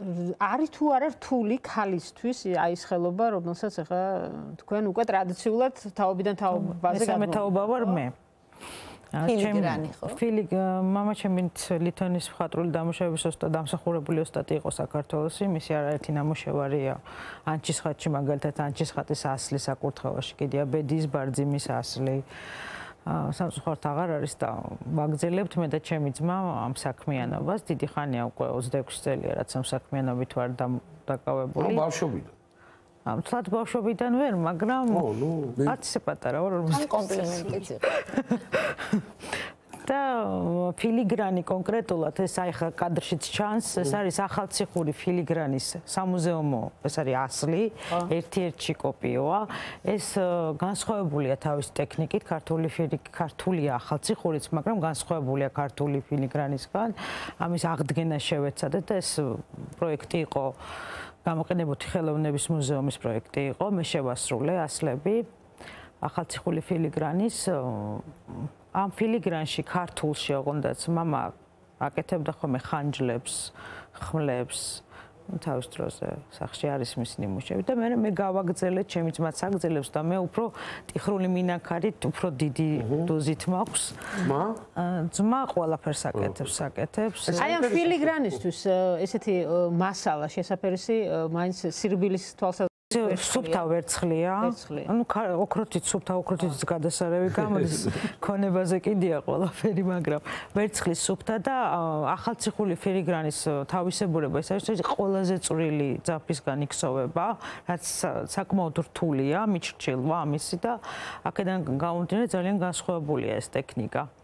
არის თუ არა რთული ქალისთვის აი ეს ხელობა, რომელსაც ახლა თქვენ უკვე ტრადიციულად თაობიდან თაობაზე მეთაობა ვარ მე. Φίλοι მამა ჩემი ლითონის მხატვრული დამუშავების ოსტატი, დამსახურებული ოსტატი იყო საქართველოში, მისი არაერთი ნამუშევარია ანჩისხატში, მაგალითად ანჩისხატის ასლი საკურთხეველში, კიდია ბედის ბარძიმის ასლი. სამწუხაროდ აღარ არის და ვაგრძელებთ მე და ჩემი ძმა ამ საქმიანობას. დიდი ხანია უკვე 26 წელია, რაც ამ საქმიანობით ვარ დაკავებული. ბავშვობიდან. თლად ბავშვობიდან ვერ, მაგრამ არც ისე პატარა ვარ, 40 კომპლიმენტიც იყო. და ფილიგრანი კონკრეტულად ეს აი ხა კადრშიც ჩანს, ეს არის ახალციხური ფილიგრანის სამუზეუმო, ეს არის ასლი, ერთ-ერთი კოპიოა. ეს განსხვავებულია თავის ტექნიკით, ქართულია ახალციხურიც, მაგრამ განსხვავებულია ქართული ფილიგრანისგან. ამის აღდგენა შევეცადეთ და ეს პროექტი იყო გამოყენებოდი ხელოვნების მუზეუმის პროექტი იყო, მე შევასრულე ასლები ახალციხული ფილიგრანის ამ ფილიგრანში ქართულში ოღონდაც მამა აკეთებდა ხოლმე ხანჯლებს, ხმლებს, თავის დროზე სახში არის მის ნიმუშები და მე გავაგრძელე, ჩემი ძმაც აგრძელებს და მე უფრო ტიხრული მინაქარით უფრო დიდი დოზით მაქვს. ძმა ყველაფერს აკეთებს. აი ამ ფილიგრანისთვის ესეთი მასალა შესაფერისი მაინც სირბილის თვალსაზრისით სუფთა ვერცხლია. ანუ ოქროთით სუფთა ოქროთით გადასარევი გამოდის. ქონებაზე კიდია ყველაფერი, მაგრამ ვერცხლის სუფთა და ახალციხული ფილიგრანის თავისებურება ეს არის ყველაზე წვრილი ძაფისგან იქსოვება, რაც საკმაოდ რთულია, მიჩრჩილვა ამისი და აქედან გამომდინარე ძალიან განსხვავებულია ეს ტექნიკა.